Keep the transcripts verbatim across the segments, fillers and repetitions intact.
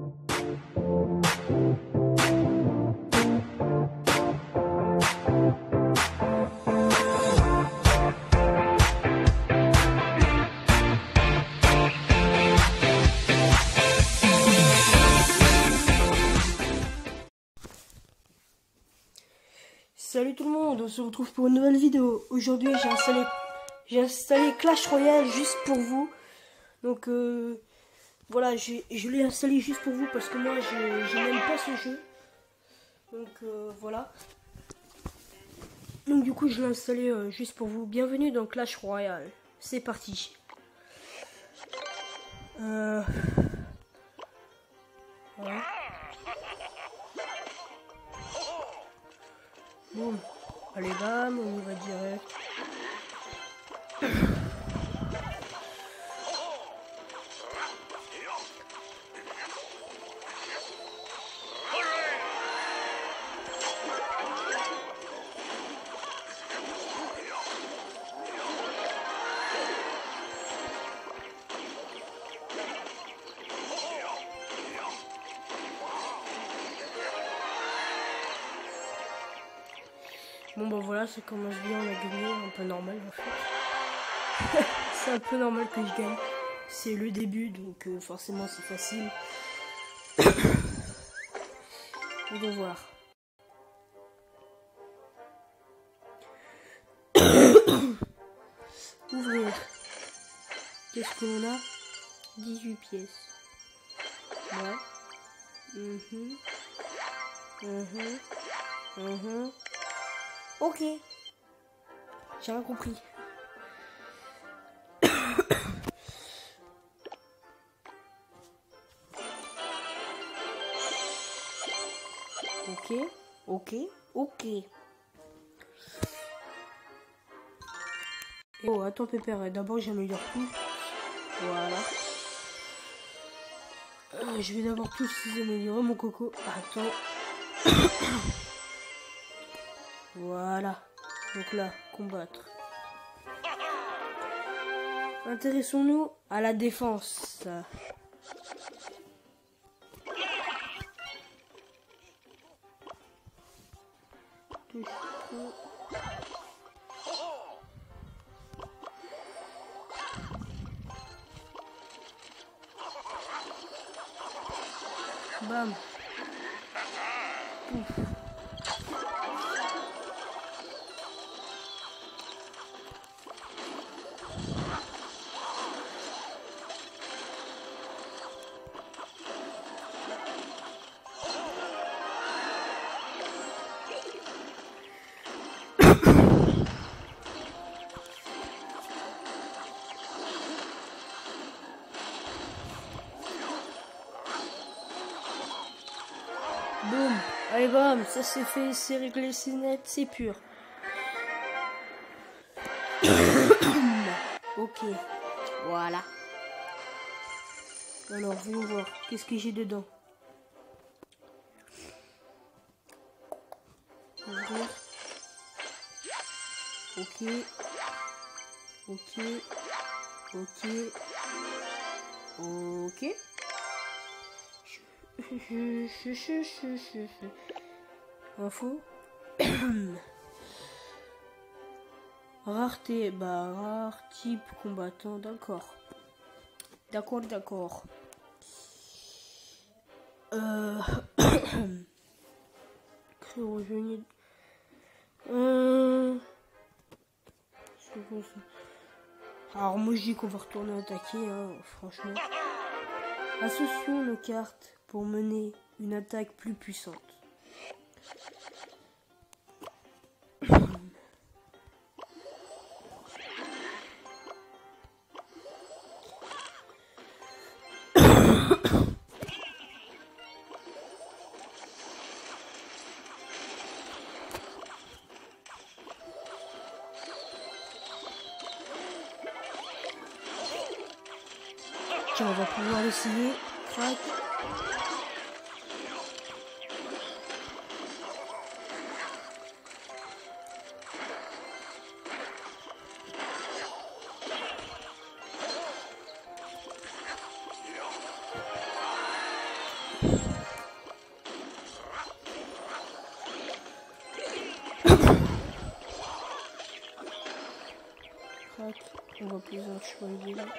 Salut tout le monde, on se retrouve pour une nouvelle vidéo. Aujourd'hui j'ai installé j'ai installé Clash Royale juste pour vous. Donc euh, voilà, je l'ai installé juste pour vous parce que moi je n'aime pas ce jeu. Donc euh, voilà. Donc du coup je l'ai installé euh, juste pour vous. Bienvenue dans Clash Royale. C'est parti. Euh... Voilà. Bon, allez bam, on y va direct. Bon bah voilà, ça commence bien, on a gagné, un peu normal en fait. C'est un peu normal que je gagne. C'est le début, donc euh, forcément c'est facile. On va voir. Ouvrir. Qu'est-ce que l'on a? dix-huit pièces. Ouais. Mhm. Mhm. Mhm. Ok. J'ai rien compris. Ok. Ok. Ok. Oh, attends, Pépère. D'abord, j'améliore tout. Voilà. Euh, je vais d'abord tous améliorer, mon coco. Attends. Voilà. Donc là, combattre. Intéressons-nous à la défense. Bam. Pouf. Boum. Allez bam, ça c'est fait, c'est réglé, c'est net, c'est pur. Ok, voilà. Alors, voyons voir, qu'est-ce que j'ai dedans. Ouvrir. Ok. Ok. Ok. Ok. Info. Rareté, bah rare, type combattant, d'accord. D'accord, d'accord. Euh... Revenir. Euh... Alors moi je dis qu'on va retourner attaquer, hein, franchement. Associons nos cartes pour mener une attaque plus puissante. Tiens, on va pouvoir l'essayer. Crac. combat plaisant, je suis pas une vidéo.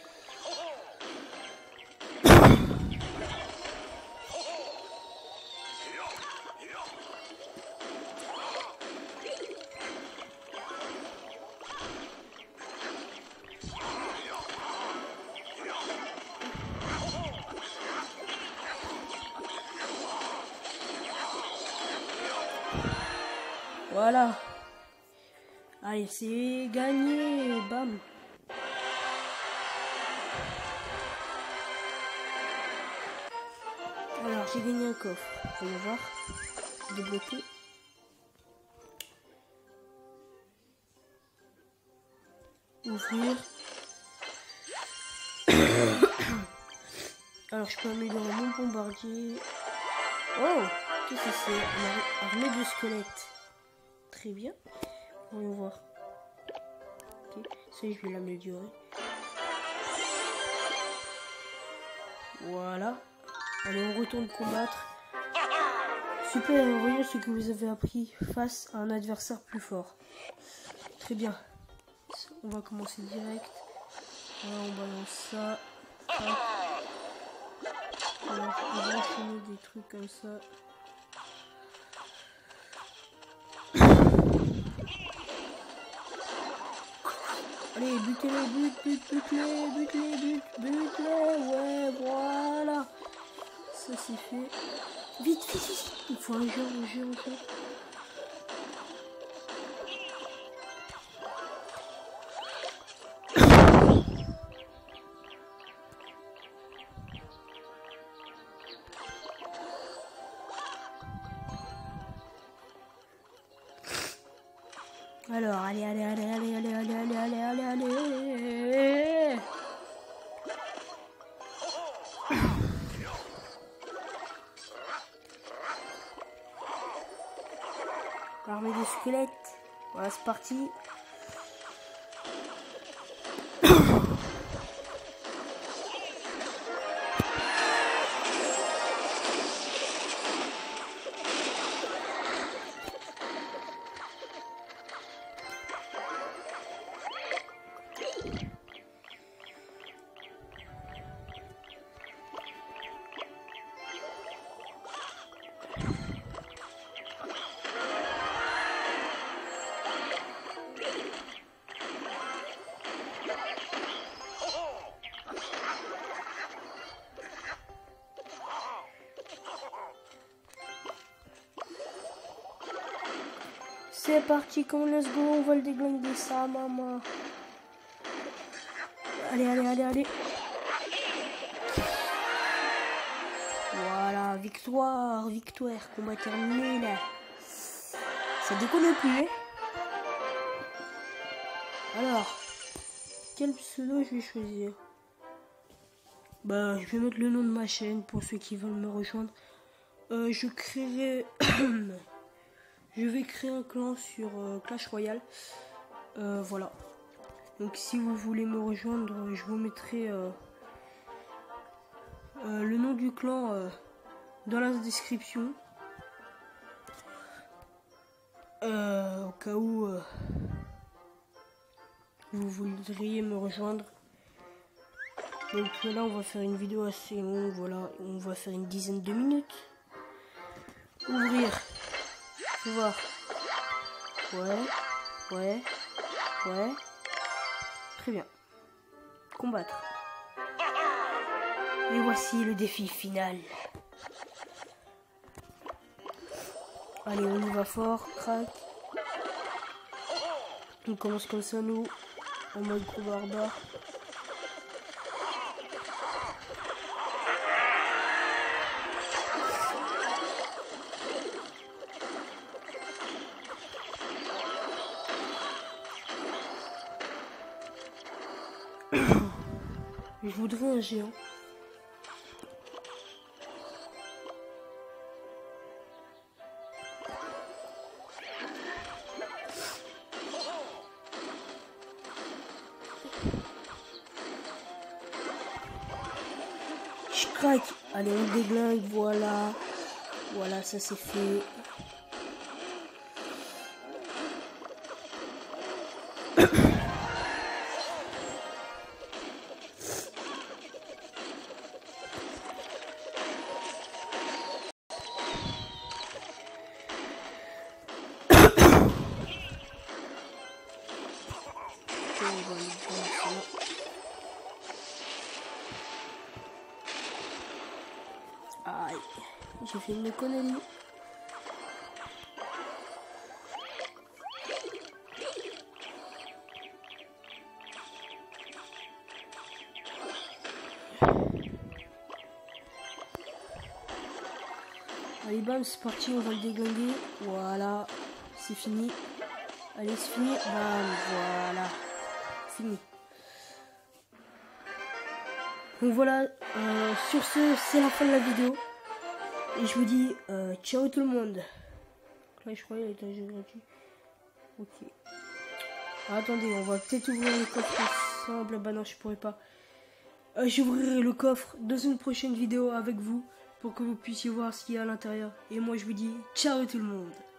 Voilà. Allez, c'est gagné. Bam. Alors, j'ai gagné un coffre. Vous allez voir. Débloqué. Ouvrir. Alors, je peux améliorer mon bombardier. Oh, qu'est-ce que c'est? Une armée de squelettes. Très bien. On va voir. Ok, ça je vais l'améliorer. Voilà. Allez, on retourne combattre. Super, voyons ce que vous avez appris face à un adversaire plus fort. Très bien. On va commencer direct. Voilà, on balance ça. Hop. Alors, on va enchaîner des trucs comme ça. Allez, butez-les, bute, bute, bute-les, bute-les, bute, bute-les, ouais, voilà. Ça c'est fait. Vite, vite, vite. Il faut un jeu, un jeu, un jeu. Alors, allez, allez, allez, allez, allez, allez, allez, allez, allez, allez. L'armée des squelettes. Voilà, c'est parti. C'est parti, comme let's go, on va le déglinguer ça, maman. Allez, allez, allez, allez. Voilà, victoire, victoire, combat terminé là. Ça déconne plus, hein. Alors, quel pseudo je vais choisir? Bah, je vais mettre le nom de ma chaîne pour ceux qui veulent me rejoindre. Euh, je créerai... Je vais créer un clan sur euh, Clash Royale. Euh, voilà. Donc si vous voulez me rejoindre, je vous mettrai euh, euh, le nom du clan euh, dans la description. Euh, au cas où euh, vous voudriez me rejoindre. Donc là on va faire une vidéo assez longue. Voilà, on va faire une dizaine de minutes. Ouvrir. Faut voir. Ouais, ouais, ouais. Très bien. Combattre. Et voici le défi final. Allez, on y va fort. Crac. On commence comme ça, nous. En mode gros barbare. Je voudrais un géant. Je craque. Allez, on déglingue. Voilà. Voilà, ça c'est fait. Aïe, j'ai fait une connerie. Allez bam, c'est parti, on va le déglinguer. Voilà, c'est fini. Allez, c'est fini. Bam, voilà, fini. Donc voilà, euh, sur ce, c'est la fin de la vidéo. Et je vous dis euh, ciao tout le monde. Là, je croyais qu'il était gratuit. Ok. Ah, attendez, on va peut-être ouvrir le coffre ensemble. Bah non, je pourrais pas. Euh, J'ouvrirai le coffre dans une prochaine vidéo avec vous pour que vous puissiez voir ce qu'il y a à l'intérieur. Et moi, je vous dis ciao tout le monde.